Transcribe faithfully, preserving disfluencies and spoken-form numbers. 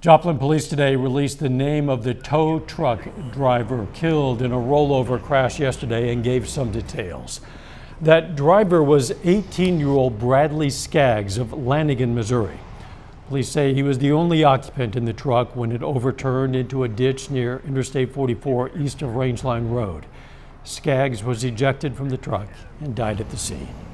Joplin police today released the name of the tow truck driver killed in a rollover crash yesterday and gave some details. That driver was eighteen-year-old Bradley Skaggs of Lanigan, Missouri. Police say he was the only occupant in the truck when it overturned into a ditch near Interstate forty-four east of Rangeline Road. Skaggs was ejected from the truck and died at the scene.